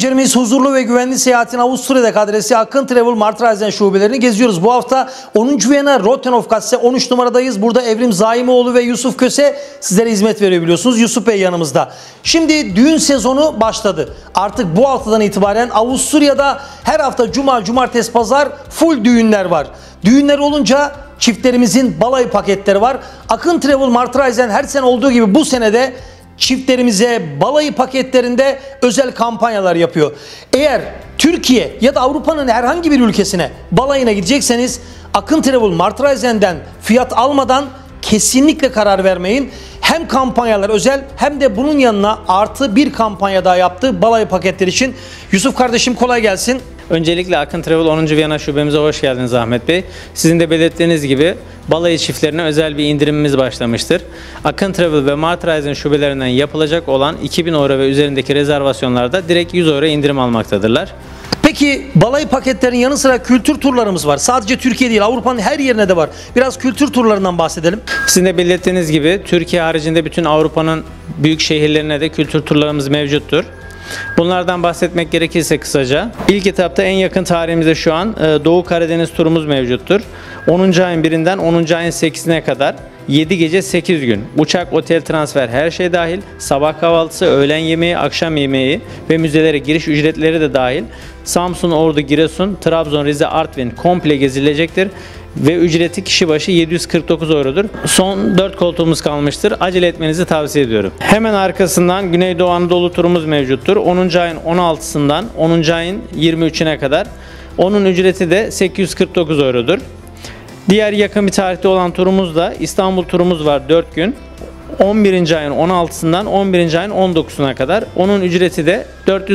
izleyicilerimiz, huzurlu ve güvenli seyahatin Avusturya'daki adresi Akın Travel Martreisen şubelerini geziyoruz. Bu hafta 10. Viyana Rothenhofgasse 13 numaradayız. Burada Evrim Zaimoğlu ve Yusuf Köse sizlere hizmet veriyor biliyorsunuz. Yusuf Bey yanımızda. Şimdi düğün sezonu başladı. Artık bu haftadan itibaren Avusturya'da her hafta cuma, cumartesi, pazar full düğünler var. Düğünler olunca çiftlerimizin balayı paketleri var. Akın Travel Martreisen her sene olduğu gibi bu senede çiftlerimize balayı paketlerinde özel kampanyalar yapıyor. Eğer Türkiye ya da Avrupa'nın herhangi bir ülkesine balayına gidecekseniz Akın Travel Martreisen'den fiyat almadan kesinlikle karar vermeyin. Hem kampanyalar özel hem de bunun yanına artı bir kampanya daha yaptı balayı paketleri için. Yusuf kardeşim kolay gelsin. Öncelikle Akın Travel 10. Viyana şubemize hoş geldiniz Ahmet Bey. Sizin de belirttiğiniz gibi balayı çiftlerine özel bir indirimimiz başlamıştır. Akın Travel ve Martreisen şubelerinden yapılacak olan 2000 euro ve üzerindeki rezervasyonlarda direkt 100 euro indirim almaktadırlar. Peki balayı paketlerin yanı sıra kültür turlarımız var. Sadece Türkiye değil, Avrupa'nın her yerine de var. Biraz kültür turlarından bahsedelim. Sizin de belirttiğiniz gibi Türkiye haricinde bütün Avrupa'nın büyük şehirlerine de kültür turlarımız mevcuttur. Bunlardan bahsetmek gerekirse kısaca. İlk etapta en yakın tarihimizde şu an Doğu Karadeniz turumuz mevcuttur. 10. ayın 1'inden 10. ayın 8'ine kadar 7 gece 8 gün. Uçak, otel, transfer her şey dahil. Sabah kahvaltısı, öğlen yemeği, akşam yemeği ve müzelere giriş ücretleri de dahil. Samsun, Ordu, Giresun, Trabzon, Rize, Artvin komple gezilecektir. Ve ücreti kişi başı 749 eurodur. Son 4 koltuğumuz kalmıştır. Acele etmenizi tavsiye ediyorum. Hemen arkasından Güneydoğu Anadolu turumuz mevcuttur. 10. ayın 16'sından 10. ayın 23'üne kadar. Onun ücreti de 849 eurodur. Diğer yakın bir tarihte olan turumuz da İstanbul turumuz var 4 gün. 11. ayın 16'sından 11. ayın 19'una kadar. Onun ücreti de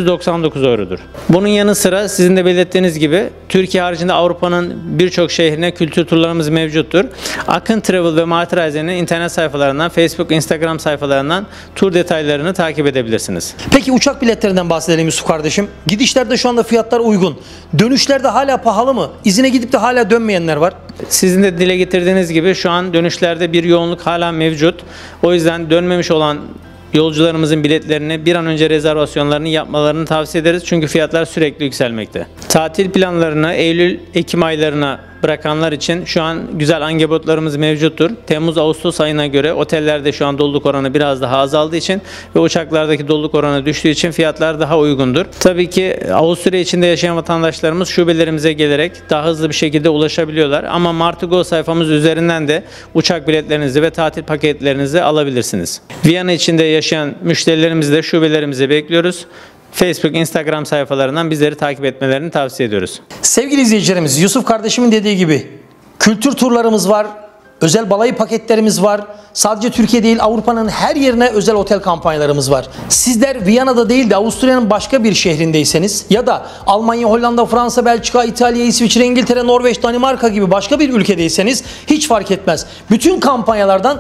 499 eurodur. Bunun yanı sıra sizin de belirttiğiniz gibi Türkiye haricinde Avrupa'nın birçok şehrine kültür turlarımız mevcuttur. Akın Travel ve Martreisen'in internet sayfalarından, Facebook, Instagram sayfalarından tur detaylarını takip edebilirsiniz. Peki uçak biletlerinden bahsedelim Yusuf kardeşim. Gidişlerde şu anda fiyatlar uygun. Dönüşlerde hala pahalı mı? İzine gidip de hala dönmeyenler var. Sizin de dile getirdiğiniz gibi şu an dönüşlerde bir yoğunluk hala mevcut. O yüzden dönmemiş olan yolcularımızın biletlerini bir an önce rezervasyonlarını yapmalarını tavsiye ederiz. Çünkü fiyatlar sürekli yükselmekte. Tatil planlarını Eylül-Ekim aylarına bırakanlar için şu an güzel angebotlarımız mevcuttur. Temmuz-Ağustos ayına göre otellerde şu an doluluk oranı biraz daha azaldığı için ve uçaklardaki doluluk oranı düştüğü için fiyatlar daha uygundur. Tabii ki Avusturya içinde yaşayan vatandaşlarımız şubelerimize gelerek daha hızlı bir şekilde ulaşabiliyorlar. Ama Martigo sayfamız üzerinden de uçak biletlerinizi ve tatil paketlerinizi alabilirsiniz. Viyana içinde yaşayan müşterilerimizi de şubelerimize bekliyoruz. Facebook, Instagram sayfalarından bizleri takip etmelerini tavsiye ediyoruz. Sevgili izleyicilerimiz, Yusuf kardeşimin dediği gibi kültür turlarımız var, özel balayı paketlerimiz var. Sadece Türkiye değil, Avrupa'nın her yerine özel otel kampanyalarımız var. Sizler Viyana'da değil de Avusturya'nın başka bir şehrindeyseniz ya da Almanya, Hollanda, Fransa, Belçika, İtalya, İsviçre, İngiltere, Norveç, Danimarka gibi başka bir ülkedeyseniz hiç fark etmez. Bütün kampanyalardan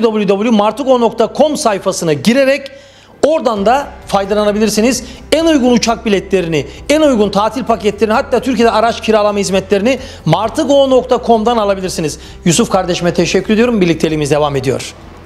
www.martigo.com sayfasına girerek oradan da faydalanabilirsiniz. En uygun uçak biletlerini, en uygun tatil paketlerini, hatta Türkiye'de araç kiralama hizmetlerini martigo.com'dan alabilirsiniz. Yusuf kardeşime teşekkür ediyorum. Birlikteliğimiz devam ediyor.